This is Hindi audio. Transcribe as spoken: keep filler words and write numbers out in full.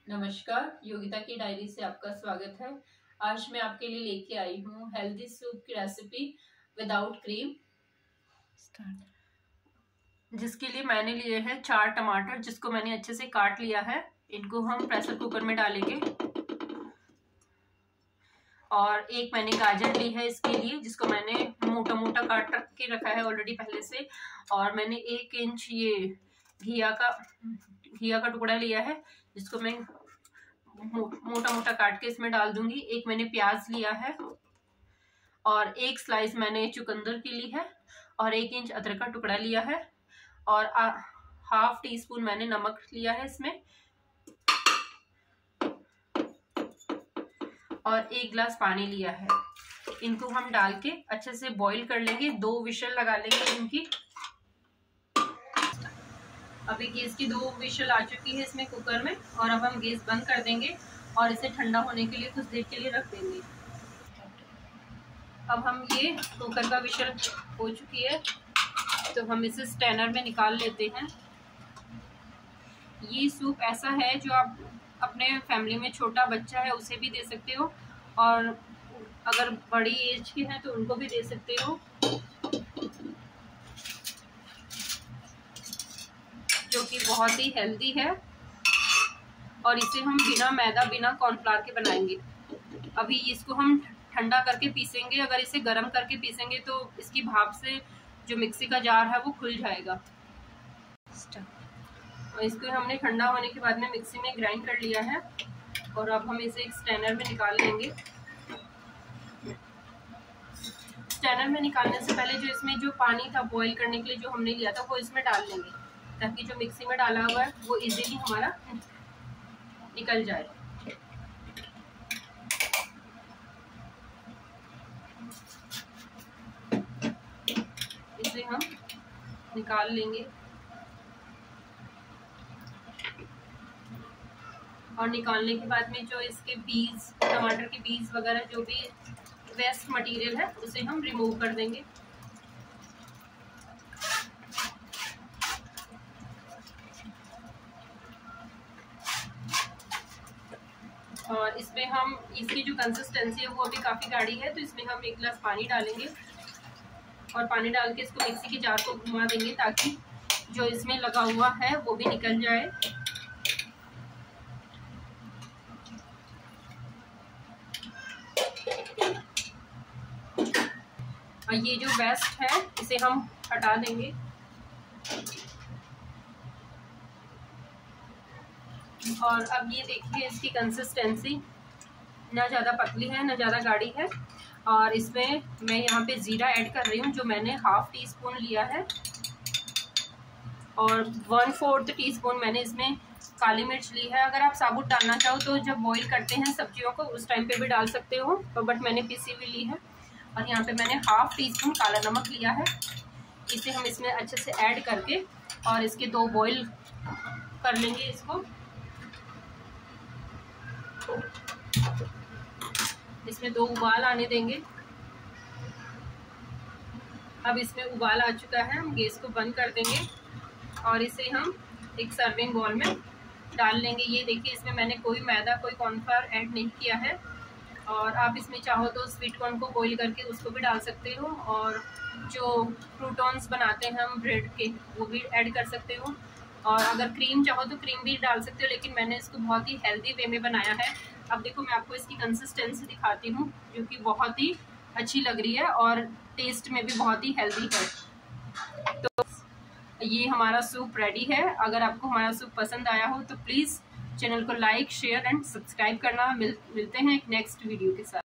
नमस्कार, योगिता की डायरी से आपका स्वागत है। आज मैं आपके लिए लेके आई हूँ हेल्दी सूप की रेसिपी विदाउट क्रीम, जिसके लिए मैंने लिए हैं चार टमाटर, जिसको मैंने अच्छे से काट लिया है। इनको हम प्रेशर कुकर में डालेंगे। और एक मैंने गाजर ली है इसके लिए, जिसको मैंने मोटा मोटा काट के रखा है ऑलरेडी पहले से। और मैंने एक इंच ये घिया का घिया का टुकड़ा लिया है, जिसको मैं मोटा मोटा काट के इसमें डाल दूंगी। एक मैंने प्याज लिया है और एक स्लाइस मैंने चुकंदर की ली है और एक इंच अदरक का टुकड़ा लिया है और आ, हाफ टी स्पून मैंने नमक लिया है इसमें और एक गिलास पानी लिया है। इनको हम डाल के अच्छे से बॉईल कर लेंगे, दो विशल लगा लेंगे इनकी। अभी गैस की दो विशल आ चुकी है इसमें कुकर में, और अब हम गैस बंद कर देंगे और इसे ठंडा होने के लिए कुछ देर के लिए रख देंगे। अब हम ये कुकर का विशल हो चुकी है, तो हम इसे स्ट्रेनर में निकाल लेते हैं। ये सूप ऐसा है जो आप अपने फैमिली में छोटा बच्चा है उसे भी दे सकते हो, और अगर बड़ी एज के हैं तो उनको भी दे सकते हो, जो कि बहुत ही हेल्दी है। और इसे हम बिना मैदा बिना कॉर्नफ्लावर के बनाएंगे। अभी इसको हम ठंडा करके पीसेंगे। अगर इसे गर्म करके पीसेंगे तो इसकी भाप से जो मिक्सी का जार है वो खुल जाएगा। और इसको हमने ठंडा होने के बाद में मिक्सी में ग्राइंड कर लिया है, और अब हम इसे एक स्ट्रेनर में निकाल लेंगे। स्ट्रेनर में निकालने से पहले जो इसमें जो पानी था बॉईल करने के लिए जो हमने लिया था वो इसमें डाल लेंगे, ताकि जो मिक्सी में डाला हुआ है वो इजीली हमारा निकल जाए। इसे हम निकाल लेंगे, और निकालने के बाद में जो इसके बीज, टमाटर के बीज वगैरह जो भी वेस्ट मटेरियल है उसे हम रिमूव कर देंगे। और इसमें हम इसकी जो कंसिस्टेंसी है वो अभी काफ़ी गाढ़ी है, तो इसमें हम एक गिलास पानी डालेंगे और पानी डाल के इसको मिक्सी के जार को घुमा देंगे, ताकि जो इसमें लगा हुआ है वो भी निकल जाए। और ये जो वेस्ट है इसे हम हटा देंगे। और अब ये देखिए इसकी कंसिस्टेंसी ना ज़्यादा पतली है ना ज़्यादा गाढ़ी है। और इसमें मैं यहाँ पे ज़ीरा ऐड कर रही हूँ, जो मैंने हाफ टी स्पून लिया है, और वन फोर्थ टी स्पून मैंने इसमें काली मिर्च ली है। अगर आप साबुत डालना चाहो तो जब बॉईल करते हैं सब्जियों को उस टाइम पे भी डाल सकते हो, तो बट मैंने पीसी हुई ली है। और यहाँ पे मैंने हाफ टी स्पून काला नमक लिया है। इसे हम इसमें अच्छे से ऐड करके और इसके दो बॉईल कर लेंगे इसको। इसमें दो उबाल आने देंगे। अब इसमें उबाल आ चुका है, हम गैस को बंद कर देंगे और इसे हम एक सर्विंग बाउल में डाल लेंगे। ये देखिए इसमें मैंने कोई मैदा कोई कॉर्नफ्लावर ऐड नहीं किया है। और आप इसमें चाहो तो स्वीट कॉर्न को बॉईल करके उसको भी डाल सकते हो, और जो क्रूटॉन्स बनाते हैं हम ब्रेड के वो भी ऐड कर सकते हो। और अगर क्रीम चाहो तो क्रीम भी डाल सकते हो, लेकिन मैंने इसको बहुत ही हेल्दी वे में बनाया है। अब देखो मैं आपको इसकी कंसिस्टेंसी दिखाती हूँ, जो कि बहुत ही अच्छी लग रही है और टेस्ट में भी बहुत ही हेल्दी है। तो ये हमारा सूप रेडी है। अगर आपको हमारा सूप पसंद आया हो तो प्लीज़ चैनल को लाइक शेयर एंड सब्सक्राइब करना। मिल, मिलते हैं एक नेक्स्ट वीडियो के साथ।